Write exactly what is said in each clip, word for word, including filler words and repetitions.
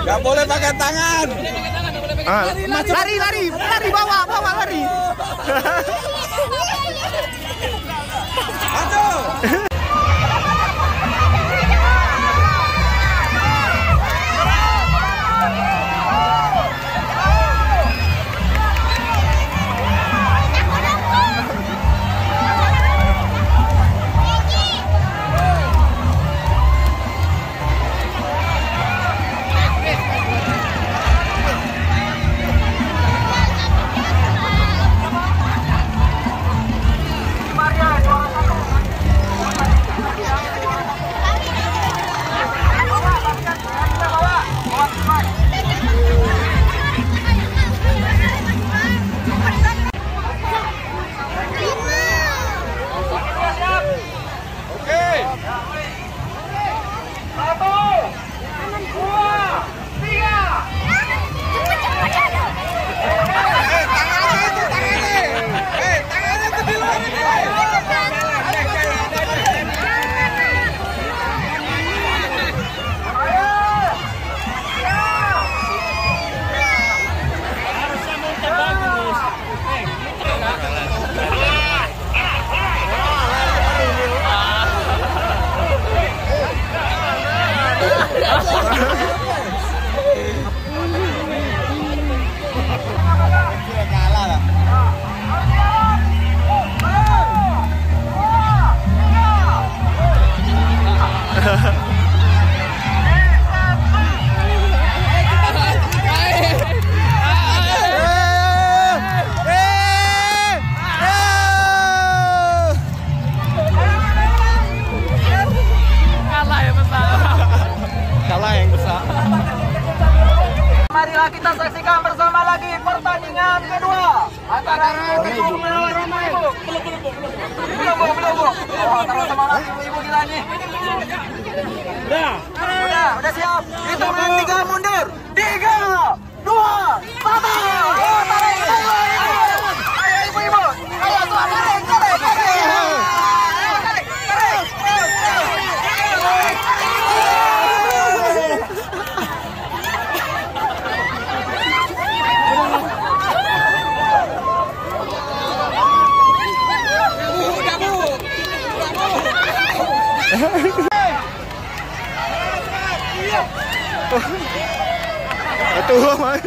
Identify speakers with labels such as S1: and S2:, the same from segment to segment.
S1: Gak boleh pakai tangan.
S2: Ah, lari, lari, lari, bawa, bawa, lari.
S1: Aduh.
S3: Marilah kita saksikan bersama lagi pertandingan kedua antara ibu melawan ibu. Belum, belum, belum. Oh, sama-sama lagi ibu gila nih. Udah. Udah, udah siap. Hitungan tiga mundur. Tiga, dua, satu. Oh, tarik, tarik. Ayo ibu-ibu. Ayo tuan, tarik, tarik, tarik. Tarik, tarik.
S2: Tua mati.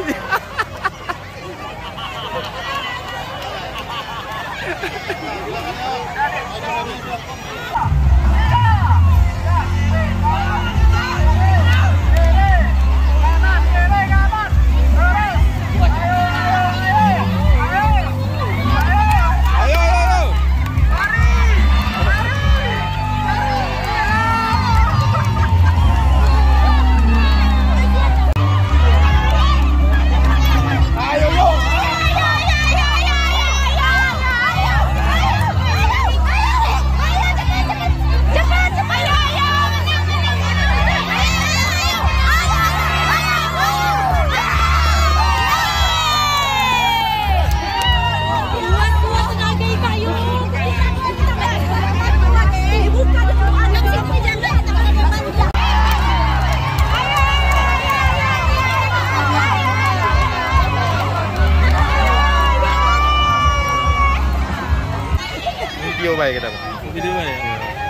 S2: Video baik kita.
S1: Video baik.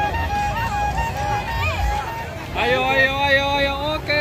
S1: Ayo, ayo, ayo, ayo, oke.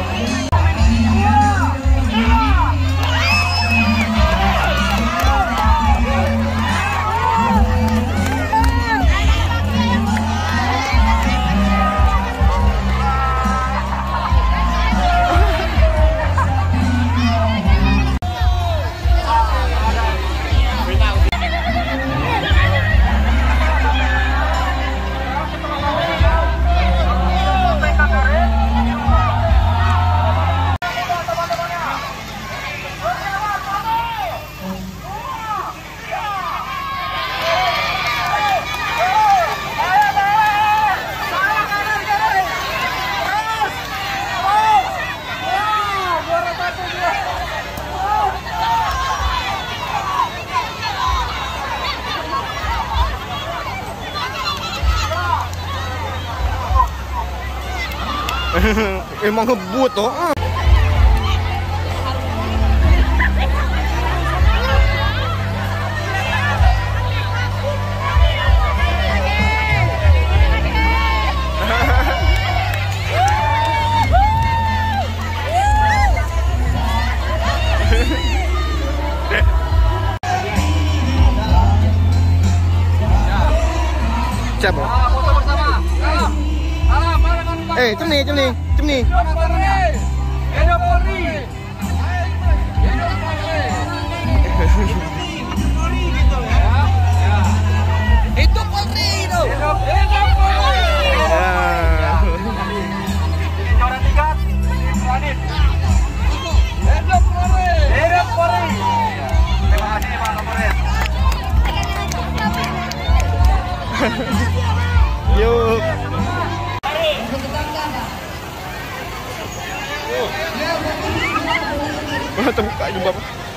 S3: Tiga, dua,
S2: Emang ngebut toh. Siapa?
S3: Ah, foto bersama. Salam. Salam barengan Pak.
S2: Eh, cem nih, cem nih, cem nih.
S3: Hidup Polri. Hidup Polri. Hidup Polri. Hidup Polri itu. Hidup hidup Polri.
S2: Ah.
S3: Juara tiga. Radit. Hidup Polri. Hidup Polri. Terima kasih Pak Kapolres.
S2: Yuk. Wah, terbuka juga, Pak.